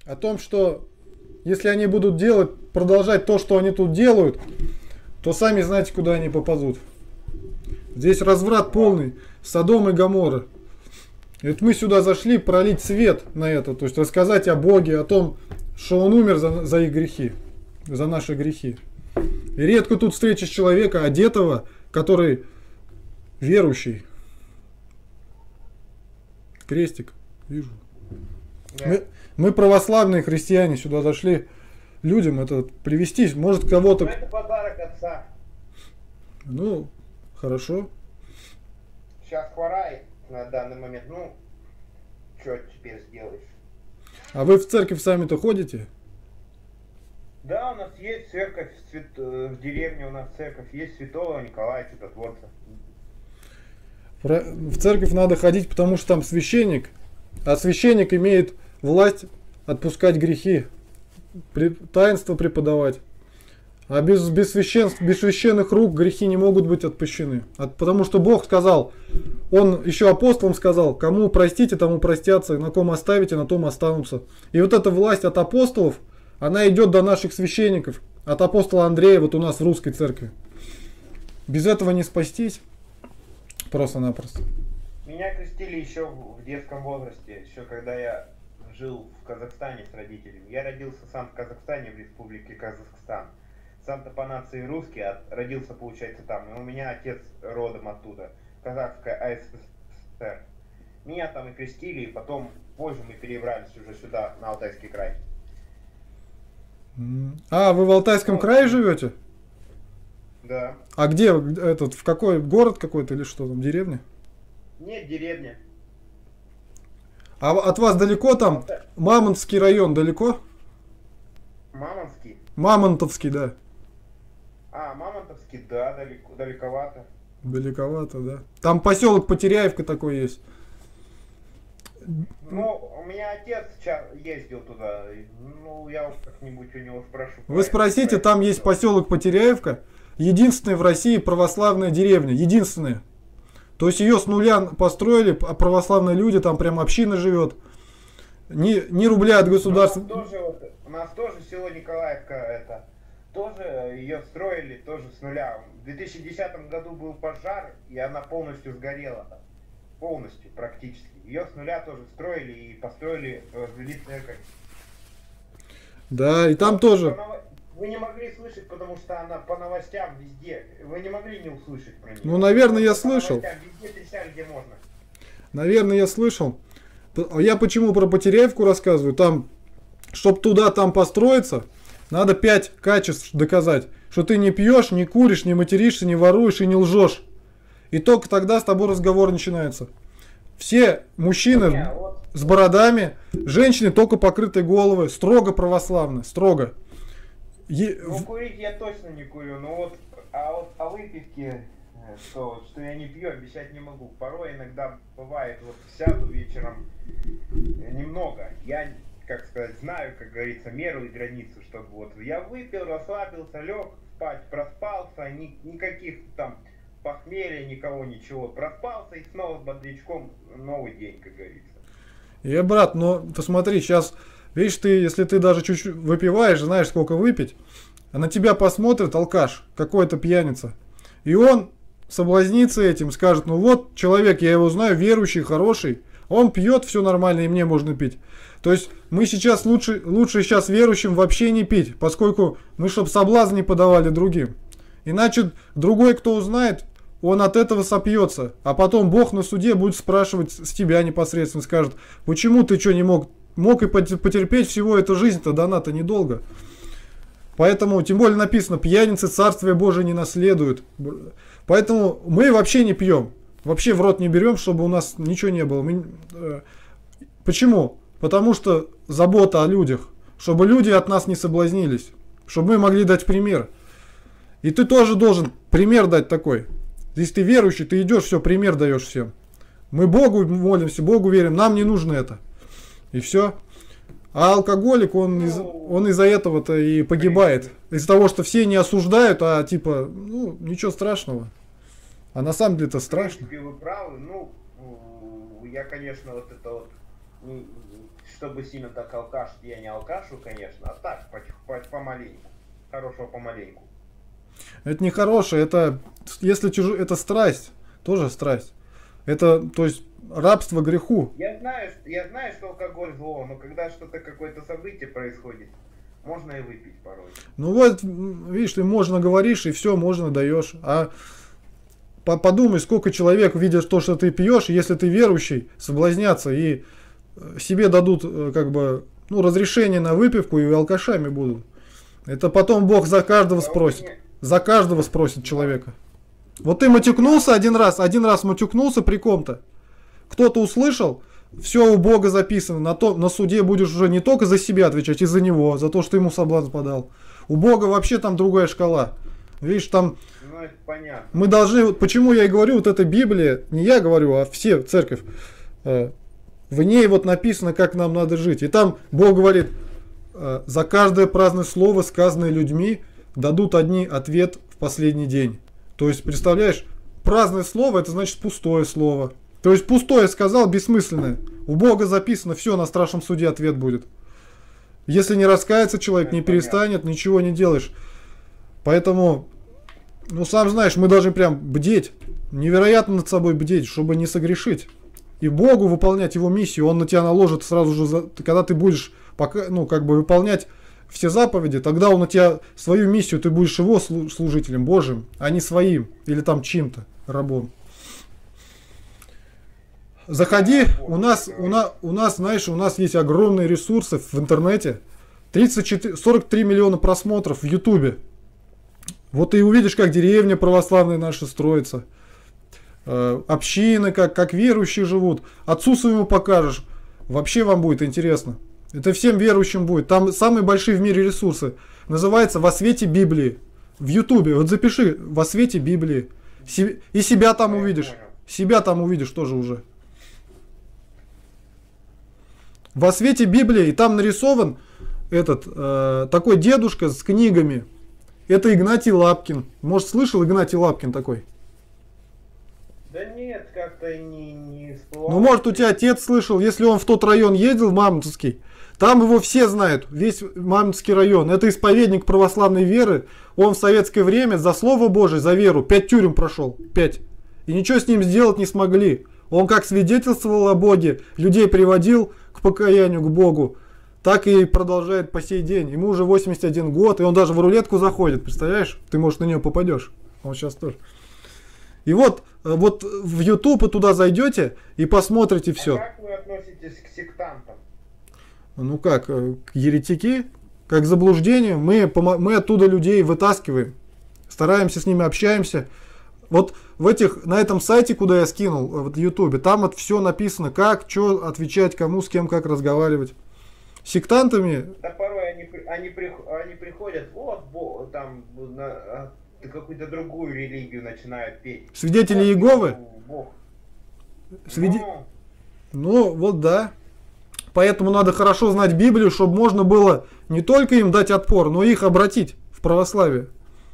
О том, что если они будут делать, продолжать то, что они тут делают, то сами знаете, куда они попадут. Здесь разврат полный, Содом и Гоморра. И вот мы сюда зашли пролить свет на это, то есть рассказать о Боге, о том, что Он умер за их грехи, за наши грехи. И редко тут встретишь человека, одетого, который верующий. Крестик, вижу. Да. Мы православные христиане сюда зашли людям это привести, может Ну, кого-то... это подарок отца. Ну, хорошо. Сейчас хворает на данный момент. Ну, что теперь сделаешь? А вы в церковь сами-то ходите? Да, у нас есть церковь в деревне, у нас церковь есть Святого Николая Чудотворца. В церковь надо ходить, потому что там священник, а священник имеет власть отпускать грехи, таинство преподавать. А без священных рук грехи не могут быть отпущены. Потому что Бог сказал, Он еще апостолам сказал, кому простите, тому простятся, на ком оставите, на том останутся. И вот эта власть от апостолов, она идет до наших священников, от апостола Андрея вот у нас в русской церкви. Без этого не спастись. Просто-напросто. Меня крестили еще в детском возрасте, еще когда я жил в Казахстане с родителями. Я родился сам в Казахстане, в республике Казахстан. Сам-то по нации русский, а родился, получается, там. И у меня отец родом оттуда, Казахская АССР. Меня там и крестили, и потом позже мы перебрались уже сюда, на Алтайский край. А, вы в Алтайском крае живете? Да. А где этот, в какой город какой-то или что там, деревня? Нет, деревня. А от вас далеко там? Мамонтский район далеко? Мамонтский? Мамонтовский, да. А, Мамонтовский, да, далековато. Далековато, да. Там поселок Потеряевка такой есть. Ну, у меня отец ездил туда. Ну, я как-нибудь у него спрошу. Вы спросите, там есть поселок Потеряевка. Единственная в России православная деревня. Единственная. То есть ее с нуля построили, а православные люди, там прям община живет. Ни рубля от государства. У нас тоже село Николаевка, это тоже ее строили тоже с нуля. В 2010 году был пожар, и она полностью сгорела. Полностью, практически. Ее с нуля тоже строили и построили, возвели церковь. Да, и там тоже. Вы не могли слышать, потому что она по новостям везде. Вы не могли не услышать про нее. Ну, наверное, я слышал. Везде трясали, где можно. Наверное, я слышал. Я почему про Потеряевку рассказываю? Там, чтобы туда там построиться, надо 5 качеств доказать. Что ты не пьешь, не куришь, не материшься, не воруешь и не лжешь. И только тогда с тобой разговор начинается. Все мужчины с бородами, женщины только покрытые головы, строго православны, строго. Ну, курить я точно не курю, но вот, о выпивке, что я не пью, обещать не могу. Порой иногда бывает, вот сяду вечером немного. Я, как сказать, знаю, как говорится, меру и границу, чтобы вот я выпил, расслабился, лег спать, проспался, никаких там похмелья, никого, ничего. Проспался и снова с бодрячком новый день, как говорится. Брат, но ты смотри, сейчас, видишь, если ты даже чуть-чуть выпиваешь, знаешь, сколько выпить, а на тебя посмотрит алкаш, какой-то пьяница, и он соблазнится этим, скажет, ну вот, человек, я его знаю, верующий, хороший, он пьет, все нормально, и мне можно пить. То есть мы сейчас лучше сейчас верующим вообще не пить, поскольку мы, чтобы соблазн не подавали другим. Иначе другой, кто узнает, он от этого сопьется. А потом Бог на суде будет спрашивать с тебя непосредственно, скажет, почему ты что не мог и потерпеть всего эту жизнь-то дана-то недолго. Поэтому, тем более написано, пьяницы Царствие Божие не наследуют. Поэтому мы вообще не пьем. Вообще в рот не берем, чтобы у нас ничего не было. Почему? Потому что забота о людях. Чтобы люди от нас не соблазнились. Чтобы мы могли дать пример. И ты тоже должен пример дать такой. Если ты верующий, ты идешь, все, пример даешь всем. Мы Богу молимся, Богу верим, нам не нужно это. И все. А алкоголик, он из-за этого-то и погибает. Из-за того, что все не осуждают, а типа, ну, ничего страшного. А на самом деле это страшно. В принципе, вы правы. Ну, я, конечно, вот это вот чтобы сильно так алкаш, я не алкашу, конечно, а так, помаленьку. Хорошего помаленьку. Это не хорошее, это, если это страсть, тоже страсть. Это, то есть, рабство греху. Я знаю, что алкоголь зло, но когда что-то, какое-то событие происходит, можно и выпить порой. Ну вот, видишь, ты можно говоришь, и все, можно даешь. А подумай, сколько человек, видя то, что ты пьешь, если ты верующий, соблазнятся и себе дадут, как бы, ну, разрешение на выпивку, и алкашами будут. Это потом Бог за каждого спросит. За каждого спросит человека. Вот ты матюкнулся один раз матюкнулся при ком-то. Кто-то услышал, все у Бога записано. На суде будешь уже не только за себя отвечать, и за него, за то, что ему соблазн подал. У Бога вообще там другая шкала. Видишь, там... Ну, это понятно. Мы должны... Вот почему я и говорю, вот эта Библия, не я говорю, а все, церковь, в ней вот написано, как нам надо жить. И там Бог говорит, за каждое праздное слово, сказанное людьми, дадут одни ответ в последний день. То есть, представляешь, праздное слово, это значит пустое слово. То есть, пустое сказал, бессмысленное. У Бога записано, все, на страшном суде ответ будет. Если не раскается человек, не перестанет, ничего не делаешь. Поэтому, ну, сам знаешь, мы должны прям бдеть, невероятно над собой бдеть, чтобы не согрешить. И Богу выполнять его миссию, он на тебя наложит сразу же, когда ты будешь, ну, как бы выполнять все заповеди, тогда он на тебя свою миссию, ты будешь его служителем Божьим, а не своим, или там чьим-то рабом. Заходи, у нас, знаешь, у нас есть огромные ресурсы в интернете, 43 миллиона просмотров в Ютубе. Вот ты увидишь, как деревня православная наша строится, общины, как верующие живут. Отцу своему покажешь, вообще вам будет интересно. Это всем верующим будет. Там самые большие в мире ресурсы. Называется «Во свете Библии». В Ютубе. Вот запиши «Во свете Библии». И себя там увидишь. Себя там увидишь тоже уже. «Во свете Библии». И там нарисован такой дедушка с книгами. Это Игнатий Лапкин. Может, слышал Игнатий Лапкин такой? Да нет, как-то не всплывал. Ну, может, у тебя отец слышал. Если он в тот район ездил, в Мамонтовский, там его все знают, весь Мамонтовский район. Это исповедник православной веры. Он в советское время за Слово Божие, за веру, 5 тюрем прошел. 5. И ничего с ним сделать не смогли. Он как свидетельствовал о Боге, людей приводил к покаянию, к Богу, так и продолжает по сей день. Ему уже 81 год, и он даже в рулетку заходит. Представляешь? Ты, может, на нее попадешь. Он сейчас тоже. И вот в YouTube вы туда зайдете и посмотрите все. А как вы относитесь к сектантам? Ну как, к еретики, как к заблуждению, мы оттуда людей вытаскиваем, стараемся с ними, общаемся. Вот на этом сайте, куда я скинул, в Ютубе, там вот все написано, как, что отвечать, кому, с кем, как разговаривать. Сектантами... Да порой они приходят, вот, там, какую-то другую религию начинают петь. Свидетели Иеговы? Бог. Ну, вот да. Поэтому надо хорошо знать Библию, чтобы можно было не только им дать отпор, но и их обратить в православие.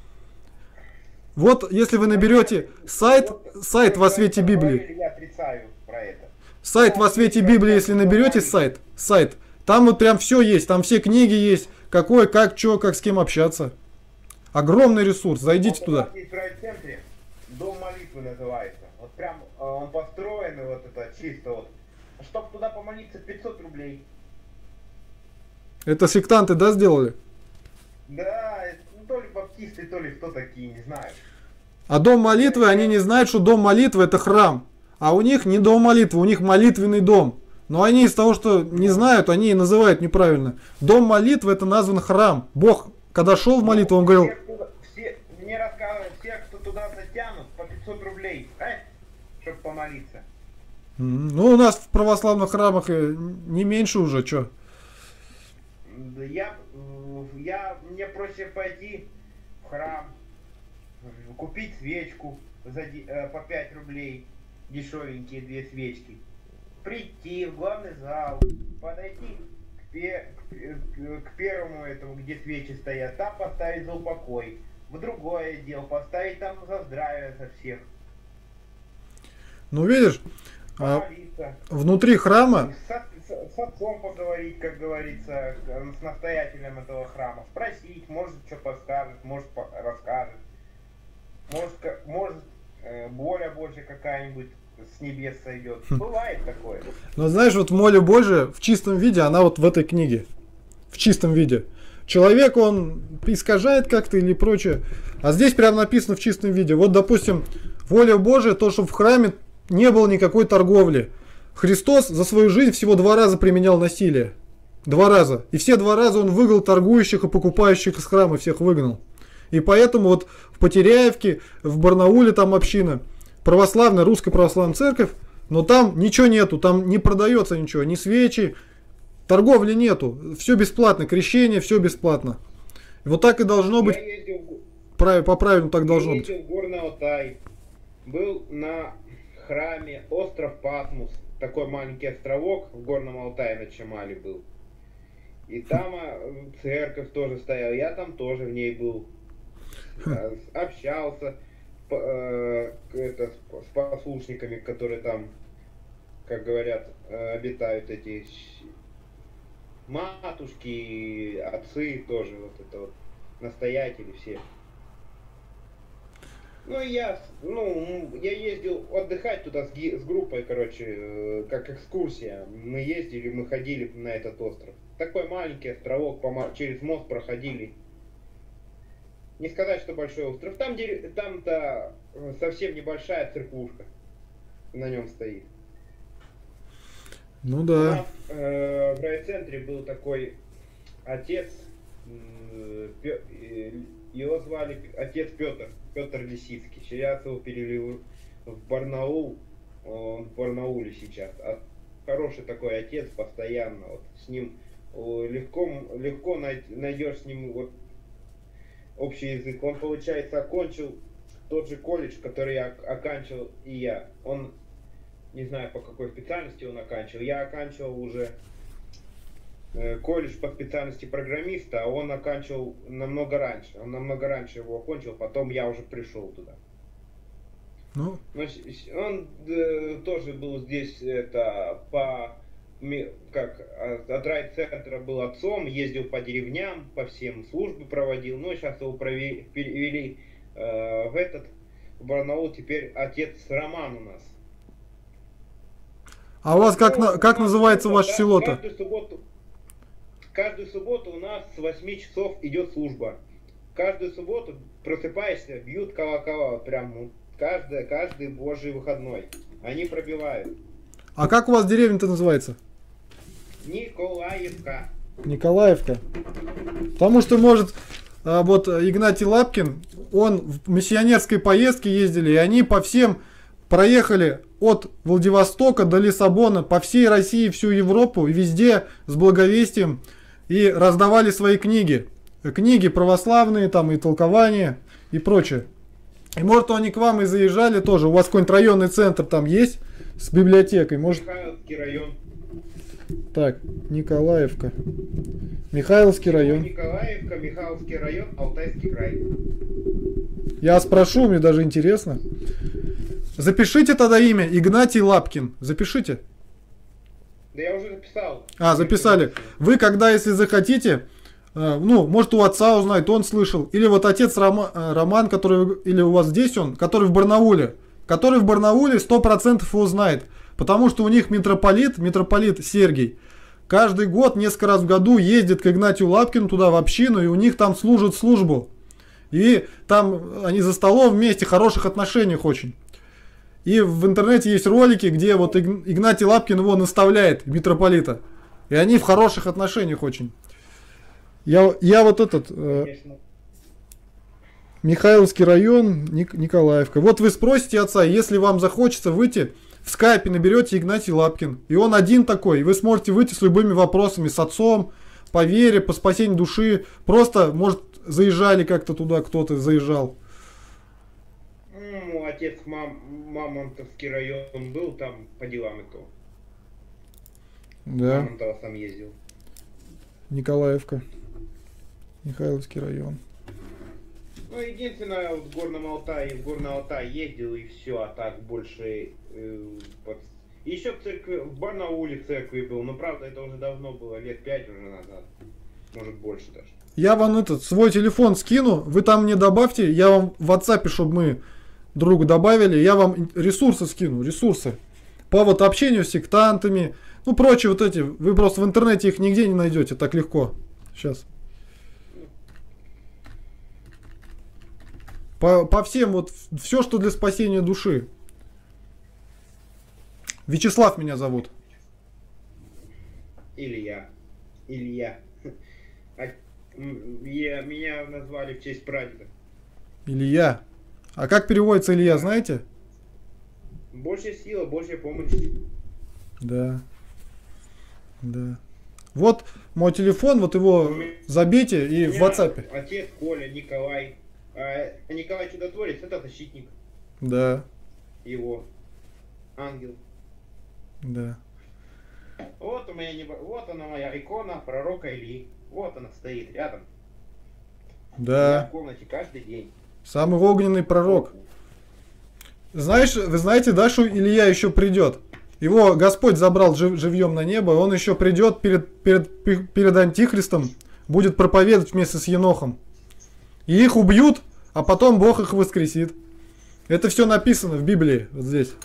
Вот, если вы наберете сайт «Во свете Библии». Я отрицаю про это. Сайт «Во свете Библии», если наберете сайт, там вот прям все есть, там все книги есть, какое, как, что, как с кем общаться. Огромный ресурс, зайдите туда. У нас есть в райцентре, дом молитвы называется. Вот прям он построен, и вот это чисто вот. Чтоб туда помолиться, 500 рублей. Это сектанты, да, сделали? Да, ну, то ли баптисты, то ли кто такие, не знаю. А дом молитвы, они не знают, что дом молитвы это храм. А у них не дом молитвы, у них молитвенный дом. Но они из того, что не знают, они и называют неправильно. Дом молитвы это назван храм. Бог, когда шел в молитву, он говорил... Мне рассказывают, все, кто туда затянут, по 500 рублей, чтобы помолиться. Ну, у нас в православных храмах не меньше уже, что? Мне проще пойти в храм, купить свечку по 5 рублей, дешевенькие 2 свечки, прийти в главный зал, подойти к первому этому, где свечи стоят, там поставить за упокой, в другое отдел поставить там за здравие со всех. Ну, видишь, А помолиться. внутри храма, С отцом поговорить, как говорится, с настоятелем этого храма. Спросить, может, что подскажет, может, расскажет. Может, воля Божья какая-нибудь с небес сойдет. Бывает такое. но знаешь, вот воля Божия в чистом виде, она вот в этой книге. В чистом виде. Человек, он искажает как-то или прочее. А здесь прям написано в чистом виде. Вот, допустим, воля Божия, то, что в храме не было никакой торговли. Христос за свою жизнь всего 2 раза применял насилие. 2 раза. И все 2 раза он выгнал торгующих и покупающих из храма, всех выгнал. И поэтому вот в Потеряевке, в Барнауле там община, православная, русская православная церковь, но там ничего нету, там не продается ничего, ни свечи, торговли нету, все бесплатно, крещение, все бесплатно. И вот так и должно быть, по правильному так должно быть. Я ездил в Горный Алтай, был на храме остров Патмус, такой маленький островок в Горном Алтае на Чамале был. И там церковь тоже стояла, я там тоже в ней был. Общался с послушниками, которые там, как говорят, обитают, эти матушки, отцы тоже, вот это вот, настоятели все. Ну, я ездил отдыхать туда с группой, короче, как экскурсия. Мы ездили, мы ходили на этот остров. Такой маленький островок, через мост проходили. Не сказать, что большой остров. Там-то совсем небольшая церквушка на нем стоит. Ну да. В райцентре был такой отец, его звали отец Петр Лисицкий. Сейчас его перевели в Барнаул, он в Барнауле сейчас. Хороший такой отец, постоянно. Вот, с ним легко найдешь с ним вот общий язык. Он, получается, окончил тот же колледж, который я оканчивал и я. Он, не знаю, по какой специальности он оканчивал. Я оканчивал уже колледж по специальности программиста, а он оканчивал намного раньше. Он намного раньше его окончил, потом я уже пришел туда. Ну. Он тоже был здесь от райцентра был отцом, ездил по деревням, по всем службы проводил. Но сейчас его перевели в Барнаул, теперь отец Роман у нас. А у вас как называется ваше село-то? Каждую субботу у нас с 8 часов идет служба. Каждую субботу просыпаешься, бьют колокола, прям каждый божий выходной. Они пробивают. А как у вас деревня-то называется? Николаевка. Николаевка. Потому что, может, вот Игнатий Лапкин, он в миссионерской поездке ездили, и они по всем проехали от Владивостока до Лиссабона, по всей России, всю Европу, и везде с благовестием, и раздавали свои книги. Книги православные, там и толкования, и прочее. И может они к вам и заезжали тоже. У вас какой-нибудь районный центр там есть с библиотекой? Может... Михайловский район. Так, Николаевка. Михайловский район. Николаевка, Михайловский район, Алтайский край. Я спрошу, мне даже интересно. Запишите тогда имя Игнатий Лапкин. Запишите. Да я уже записал. Записали. Вы когда, если захотите, может у отца узнать, он слышал. Или вот отец Роман, который, или у вас здесь он, который в Барнауле. Который в Барнауле 100% его знает. Потому что у них митрополит Сергий, каждый год, несколько раз в году ездит к Игнатию Лапкину туда в общину, и у них там служат службу. И там они за столом вместе, хороших отношениях очень. И в интернете есть ролики, где вот Игнатий Лапкин его наставляет, митрополита. И они в хороших отношениях очень. Я вот Михайловский район, Николаевка. Вот вы спросите отца, если вам захочется выйти, в скайпе наберете Игнатий Лапкин. И он один такой. И вы сможете выйти с любыми вопросами, с отцом, по вере, по спасению души. Просто, может, заезжали как-то туда, кто-то заезжал. Отец Мамонтовский район был там по делам и то. Да. Мамонтова сам ездил. Николаевка. Михайловский район. Ну, единственное, в Горном Алтае ездил и все, а так больше Еще в церкви, в Барнауле в церкви был, но правда это уже давно было, лет 5 уже назад. Может больше даже. Я вам этот свой телефон скину, вы там мне добавьте, я вам в WhatsApp, чтобы мы друга добавили, я вам ресурсы скину, ресурсы. По вот общению с сектантами, ну прочие вот эти, вы просто в интернете их нигде не найдете так легко. Сейчас. По всем вот, все, что для спасения души. Вячеслав меня зовут. Илья. Меня назвали в честь прадеда. Илья. А как переводится Илья, знаете? Большая сила, большая помощь. Да. Да. Вот мой телефон, вот его забейте и в WhatsApp. Отец Коля, Николай. А Николай Чудотворец, это защитник. Да. Его. Ангел. Да. Вот у меня вот она моя икона пророка Ильи. Вот она стоит рядом. Да. Я в комнате каждый день. Самый огненный пророк. Знаешь, вы знаете, да, что Илья еще придет? Его Господь забрал живьем на небо, он еще придет перед Антихристом, будет проповедовать вместе с Енохом. И их убьют, а потом Бог их воскресит. Это все написано в Библии, вот здесь.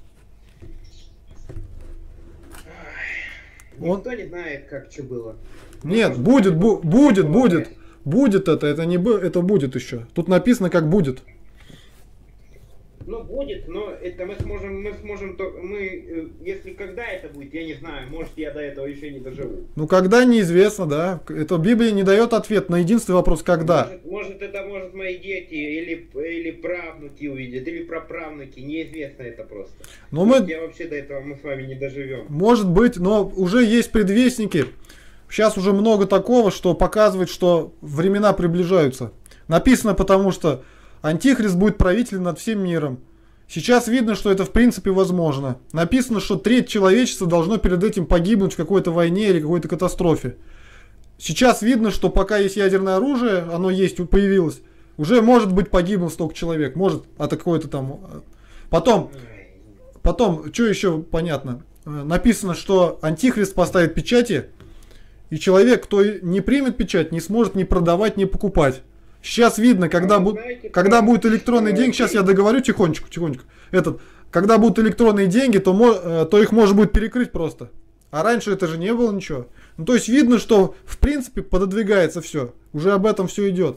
Никто не знает, как что было. Нет, будет это не это будет еще. Тут написано, как будет. Ну, будет, но это мы сможем, если когда это будет, я не знаю, может я до этого еще не доживу. Ну, когда неизвестно, да. Это Библия не дает ответ на единственный вопрос, когда. Может мои дети или правнуки увидят, или праправнуки, неизвестно это просто. Но Я вообще до этого мы с вами не доживем. Может быть, но уже есть предвестники. Сейчас уже много такого, что показывает, что времена приближаются. Написано, потому что Антихрист будет правителем над всем миром. Сейчас видно, что это в принципе возможно. Написано, что треть человечества должно перед этим погибнуть в какой-то войне или какой-то катастрофе. Сейчас видно, что пока есть ядерное оружие, оно есть, появилось, уже может быть погибло столько человек. Может, от какой-то там... Потом, что еще понятно? Написано, что Антихрист поставит печати, и человек, кто не примет печать, не сможет ни продавать, ни покупать. Сейчас видно, когда будут электронные деньги, сейчас я договорю тихонечку. Когда будут электронные деньги, то их можно будет перекрыть просто. А раньше это же не было ничего. Ну, то есть видно, что в принципе пододвигается все. Уже об этом все идет.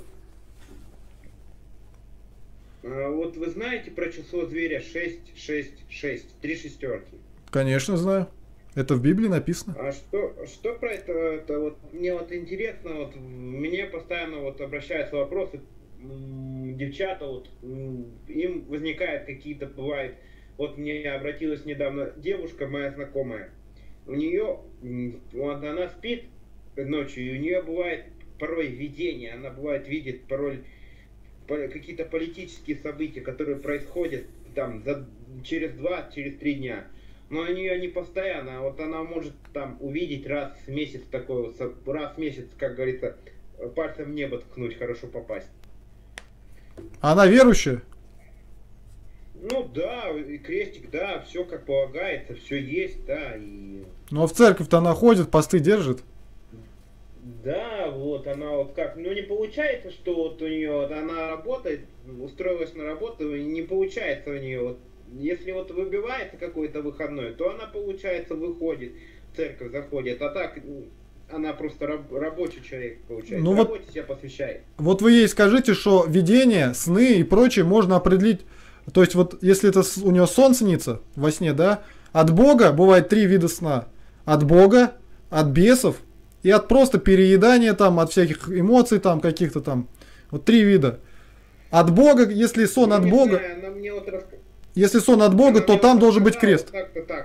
Вот вы знаете про число зверя 666, 3 шестерки? Конечно, знаю. Это в Библии написано. А что про это вот мне вот интересно, вот мне постоянно вот обращаются вопросы, девчата, вот им возникают какие-то, бывает, вот мне обратилась недавно девушка, моя знакомая, у нее, вот она спит ночью, и у нее бывает порой видение, она бывает видит порой какие-то политические события, которые происходят там через 3 дня. Но у нее не постоянно, вот она может там увидеть раз в месяц такой вот, раз в месяц, как говорится, пальцем в небо ткнуть, хорошо попасть. Она верующая? Ну да, и крестик, да, все как полагается, все есть, да. Но в церковь-то она ходит, посты держит. Да, вот она вот как, ну не получается, что вот у нее, вот она работает, устроилась на работу, и не получается у нее вот. Если вот выбивается какой-то выходной, то она, получается, выходит, в церковь заходит, а так она просто рабочий человек, получается, ну работе себя посвящает. Вот вы ей скажите, что видение, сны и прочее можно определить, то есть вот если это у нее сон снится во сне, да, от Бога бывает 3 вида сна. От Бога, от бесов и от просто переедания там, от всяких эмоций там, каких-то там, вот 3 вида. От Бога, если сон от Бога... Если сон от Бога, то там должен быть крест.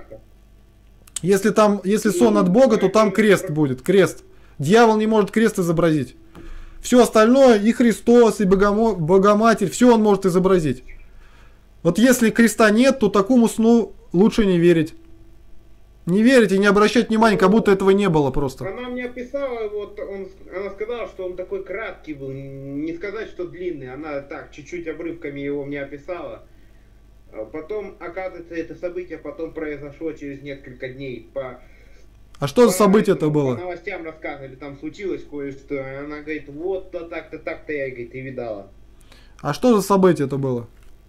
Если сон от Бога, то там крест будет. Крест. Дьявол не может крест изобразить. Все остальное, и Христос, и Богоматерь, все он может изобразить. Вот если креста нет, то такому сну лучше не верить. Не верить и не обращать внимания, как будто этого не было просто. Она мне описала, вот она сказала, что он такой краткий был. Не сказать, что длинный. Она так, чуть-чуть обрывками его мне описала. Потом, оказывается, это событие потом произошло через несколько дней. А что за событие это По было? новостям рассказывали, там случилось кое-что. Она говорит, вот-то так-то, так-то я, говорит, и видала. А что за событие это было?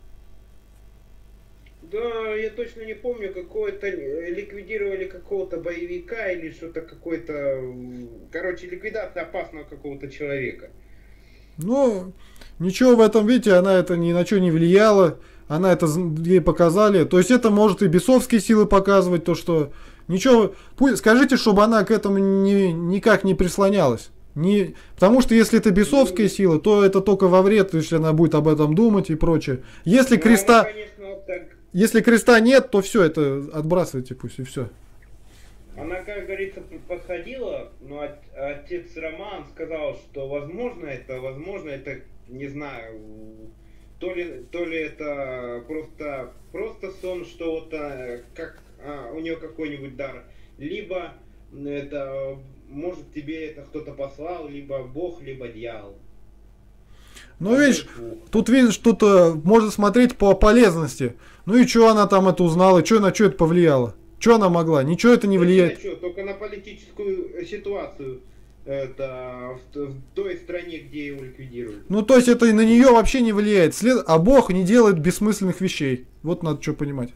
Да, я точно не помню, какое-то ликвидировали какого-то боевика или что-то какой-то, короче, ликвидация опасного какого-то человека. Ну, ничего в этом, видите, она это ни на что не влияла. Она это ей показали. То есть это может и бесовские силы показывать, то что ничего. Скажите, чтобы она к этому никак не прислонялась. Потому что если это бесовские силы, то это только во вред, если она будет об этом думать и прочее. Если Ну, креста, она, конечно, вот так. если креста нет, то все, это отбрасывайте пусть и все. Она, как говорится, подходила, но отец Роман сказал, что возможно это, не знаю, то ли это просто сон, что вот как у нее какой-нибудь дар, либо это может тебе это кто-то послал, либо Бог, либо дьявол. Ну, видишь, тут видишь, тут можно смотреть по полезности. Ну и что она там это узнала, на что это повлияло? Что она могла? Ничего это не влияет. Только на политическую ситуацию это, в той стране, где его ликвидируют. Ну, то есть это и на нее вообще не влияет. А Бог не делает бессмысленных вещей. Вот надо что понимать.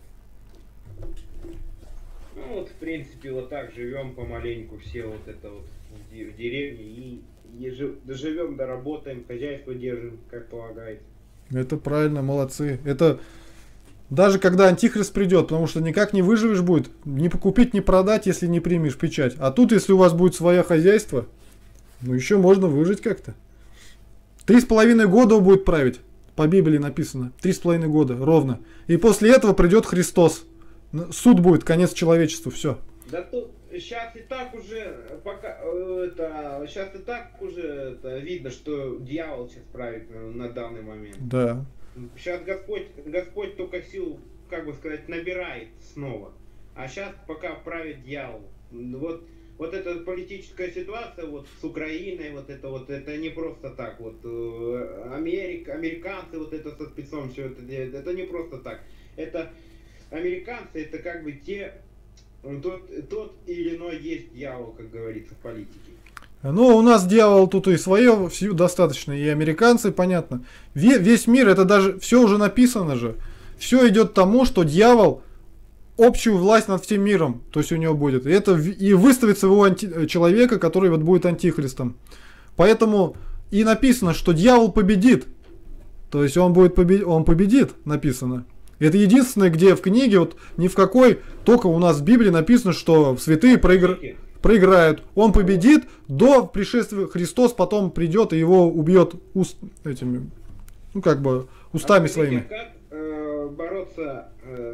Ну вот, в принципе, вот так живем помаленьку все вот это вот в деревне и доживем, доработаем, хозяйство держим, как полагается. Это правильно, молодцы. Это даже когда антихрист придет, потому что никак не выживешь будет, не покупить, не продать, если не примешь печать. А тут, если у вас будет свое хозяйство, ну еще можно выжить как-то. 3,5 года он будет править. По Библии написано. 3,5 года, ровно. И после этого придет Христос. Суд будет, конец человечеству, все. Да тут сейчас и так уже сейчас и так уже видно, что дьявол сейчас правит на данный момент. Да. Сейчас Господь только сил, как бы сказать, набирает снова. А сейчас пока правит дьявол. Вот эта политическая ситуация вот с Украиной, это не просто так. Вот американцы вот это со спецом все это делают, это не просто так. Это американцы, это как бы тот или иной есть дьявол, как говорится в политике. Ну, у нас дьявол тут и свое достаточно, и американцы, понятно. Весь мир, это даже все уже написано же. Все идет к тому, что дьявол общую власть над всем миром, то есть у него будет. И выставит своего человека, который вот будет антихристом. Поэтому и написано, что дьявол победит. То есть он победит, написано. Это единственное, где в книге, вот ни в какой, только у нас в Библии написано, что святые проиграют. Он победит до пришествия Христос, потом придет и его убьет этими, ну как бы, устами своими. Как бороться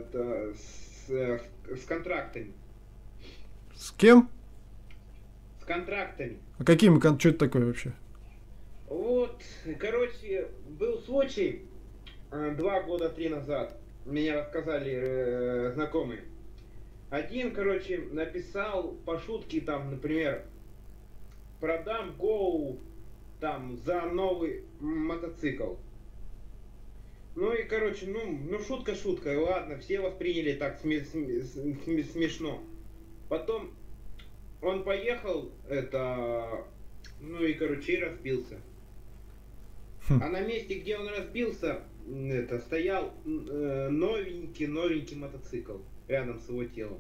с контрактами? С кем? С контрактами. А какими? Что это такое вообще? Вот, короче, был случай 2 года, 3 назад. Мне рассказали знакомые. Один, короче, написал по шутке, там, например, продам Go там за новый мотоцикл. Ну и, короче, ну шутка, ладно, все восприняли так смешно. Потом он поехал, ну и, короче, и разбился. А на месте, где он разбился, стоял новенький мотоцикл рядом с его телом.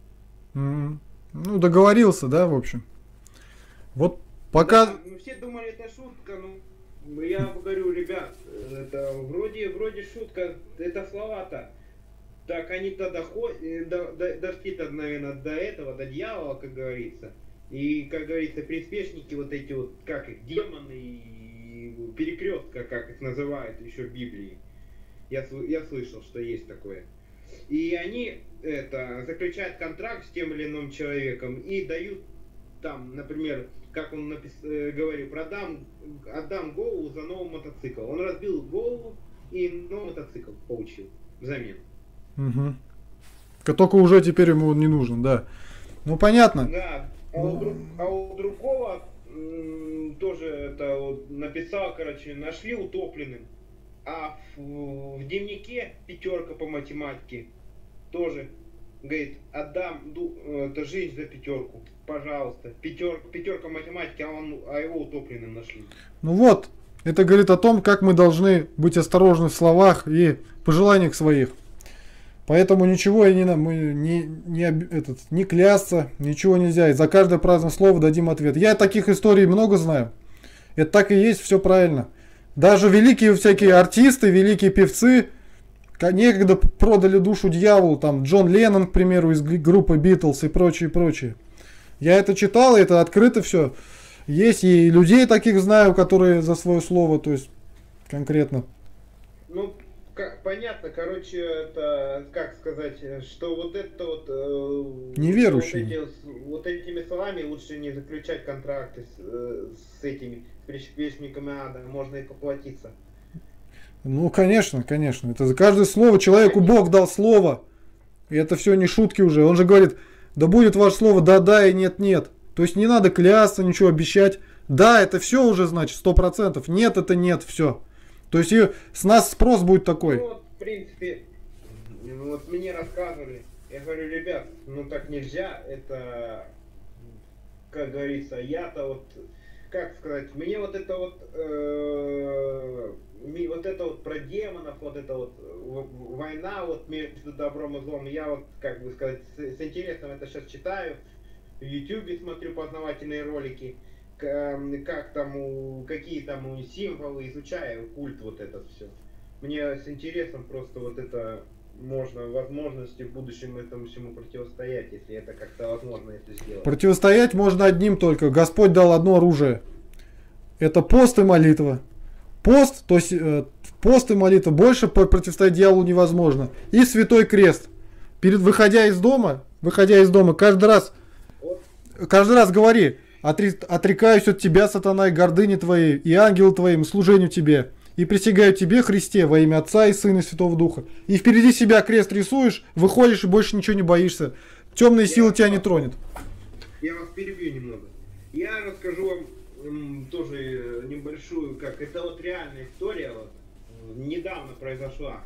Ну, договорился, да, в общем. Вот пока... Да, все думали, это шутка, ну, я говорю, ребят, это вроде шутка, это слова-то. Так они-то дошли-то, наверное, до этого, до дьявола, как говорится. И, как говорится, приспешники вот эти вот, как их, демоны и перекрестка, как их называют еще в Библии. Я слышал, что есть такое. И они заключают контракт с тем или иным человеком и дают там, например, как он говорил, отдам голову за новый мотоцикл. Он разбил голову и новый мотоцикл получил взамен. Угу. Только уже теперь ему он не нужен, да. Ну понятно. Да. А у другого тоже написал, короче, нашли утопленным. А в дневнике 5 по математике тоже говорит, отдам это жизнь за 5. Пожалуйста. Пятерка математики, а его утопленным нашли. Ну вот, это говорит о том, как мы должны быть осторожны в словах и пожеланиях своих. Поэтому ничего мы не клясться, ничего нельзя. И за каждое праздное слово дадим ответ. Я таких историй много знаю. Это так и есть, все правильно. Даже великие всякие артисты, великие певцы некогда продали душу дьяволу. Там Джон Леннон, к примеру, из группы Битлз и прочее, прочее. Я это читал, это открыто все. Есть и людей таких знаю, которые за свое слово, то есть конкретно. Ну, понятно, короче, это, как сказать, что вот это вот... Неверующие. Вот этими словами лучше не заключать контракты с этими приспешниками ада, можно и поплатиться. Ну, конечно, конечно. Это за каждое слово человеку Бог дал слово. И это все не шутки уже. Он же говорит, да будет ваше слово да-да и нет-нет. То есть не надо клясться, ничего обещать. Да, это все уже значит 100%. Нет, это нет, все. То есть и с нас спрос будет такой. Ну вот, в принципе, вот мне рассказывали. Я говорю, ребят, ну так нельзя. Это, как говорится, я-то вот, как сказать, мне вот это вот, вот это вот про демонов, вот это вот война вот между добром и злом. Я вот, как бы сказать, с интересом это сейчас читаю. В YouTube смотрю познавательные ролики. Как там, какие там символы, изучаю культ вот этот все. Мне с интересом просто вот это можно, возможности в будущем этому всему противостоять, если это как-то возможно это сделать. Противостоять можно одним только. Господь дал одно оружие. Это пост и молитва. Пост, то есть пост и молитва. Больше противостоять дьяволу невозможно. И святой крест. Выходя из дома, каждый раз говори: отрекаюсь от тебя, сатана, и гордыни твоей, и ангелу твоим, служению тебе. И присягаю тебе, Христе, во имя Отца и Сына и Святого Духа. И впереди себя крест рисуешь, выходишь и больше ничего не боишься. Темные силы тебя не тронет. Я вас перебью немного. Я расскажу вам тоже небольшую, как это вот реальная история, вот, недавно произошла.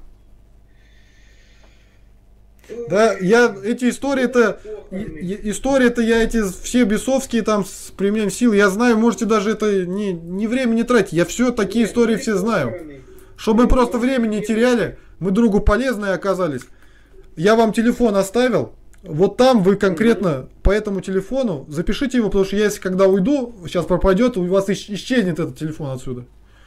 Да, эти истории-то я эти все бесовские там с применением сил, я знаю, можете даже это не время не тратить, я все такие истории все знаю. Чтобы мы просто время не теряли, мы другу полезные оказались. Я вам телефон оставил, вот там вы конкретно по этому телефону запишите его, потому что я, если когда уйду, сейчас пропадет, у вас исчезнет этот телефон отсюда.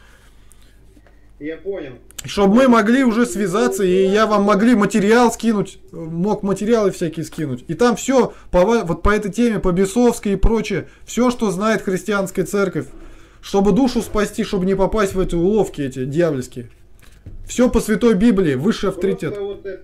Я понял. Чтобы мы могли уже связаться, и я вам могли материал скинуть, мог материалы всякие скинуть. И там все вот по этой теме, по бесовской и прочее, все, что знает христианская церковь, чтобы душу спасти, чтобы не попасть в эти уловки эти дьявольские. Все по Святой Библии, высший авторитет.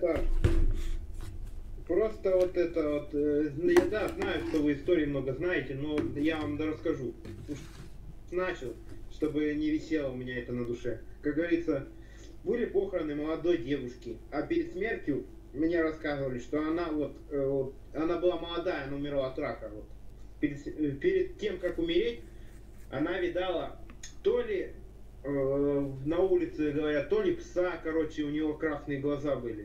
Просто вот это вот, я да, знаю, что вы истории много знаете, но я вам расскажу. Начал, чтобы не висело у меня это на душе. Как говорится, были похороны молодой девушки, а перед смертью мне рассказывали, что она она была молодая, она умерла от рака. Вот. Перед тем, как умереть, она видала то ли на улице, говорят, то ли пса, короче, у него красные глаза были.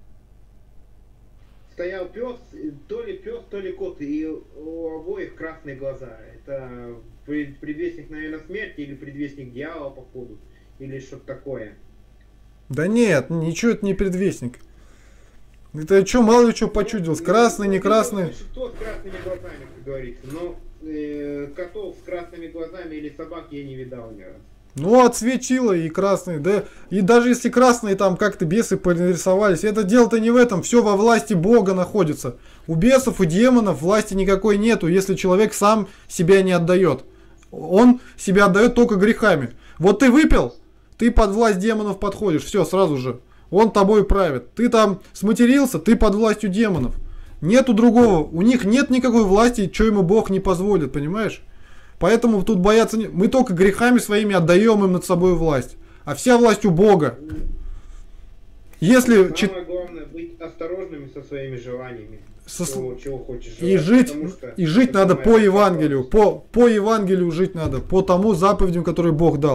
Стоял пес, то ли кот, и у обоих красные глаза. Это предвестник, наверное, смерти или предвестник дьявола, походу, или что-то такое. Да нет, ничего это не предвестник. Это что, мало ли что почудилось, красный, не красный. Что с красными глазами, как говорится, но котов с красными глазами или собак я не видал ни разу. Ну, отсветило и красный, да. И даже если красные там как-то бесы нарисовались, это дело-то не в этом. Все во власти Бога находится. У бесов и демонов власти никакой нету, если человек сам себя не отдает. Он себя отдает только грехами. Вот ты выпил, ты под власть демонов подходишь, все, сразу же. Он тобой правит. Ты там сматерился, ты под властью демонов. Нету другого. У них нет никакой власти, что ему Бог не позволит, понимаешь? Поэтому тут бояться не... Мы только грехами своими отдаем им над собой власть. А вся власть у Бога. Если... Самое главное быть осторожными со своими желаниями. Чего хочешь желать, и жить надо по Евангелию. По Евангелию жить надо. По тому заповедям, которые Бог дал.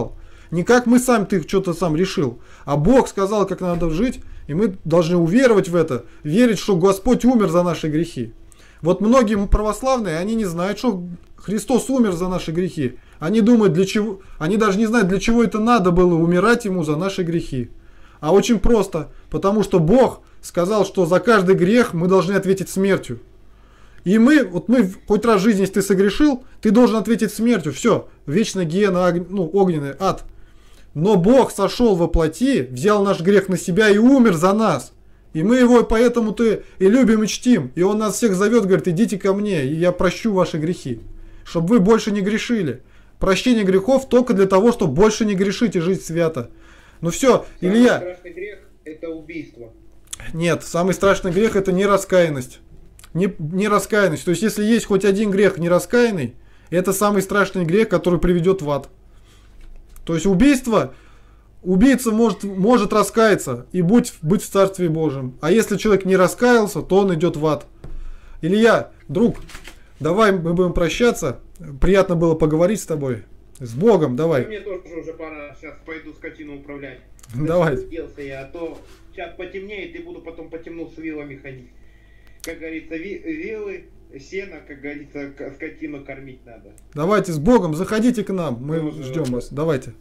Не как мы сами, ты что-то сам решил. А Бог сказал, как надо жить, и мы должны уверовать в это, верить, что Господь умер за наши грехи. Вот многие православные, они не знают, что Христос умер за наши грехи. Они думают, для чего, они даже не знают, для чего это надо было умирать Ему за наши грехи. А очень просто, потому что Бог сказал, что за каждый грех мы должны ответить смертью. И мы хоть раз в жизни, если ты согрешил, ты должен ответить смертью. Все, вечная гиена, огненный ад. Но Бог сошел во плоти, взял наш грех на себя и умер за нас. И мы его поэтому-то и любим, и чтим. И он нас всех зовет, говорит, идите ко мне, и я прощу ваши грехи. Чтобы вы больше не грешили. Прощение грехов только для того, чтобы больше не грешить и жить свято. Ну все, Илья. Самый страшный грех — это убийство. Нет, самый страшный грех — это нераскаянность. Нераскаянность. То есть, если есть хоть один грех нераскаянный, это самый страшный грех, который приведет в ад. То есть, убийца может раскаяться и быть в Царстве Божьем. А если человек не раскаялся, то он идет в ад. Илья, друг, давай мы будем прощаться. Приятно было поговорить с тобой. С Богом, давай. Мне тоже уже пора. Сейчас пойду скотину управлять. Давай. А то сейчас потемнеет, и буду потом по темну с вилами ходить. Как говорится, вилы, сено, как говорится, скотину кормить надо. Давайте с Богом, заходите к нам. Мы Тоже ждем вас. Давайте.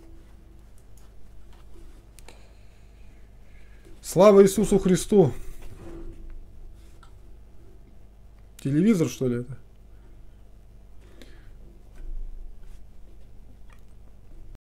Слава Иисусу Христу. Телевизор, что ли, это?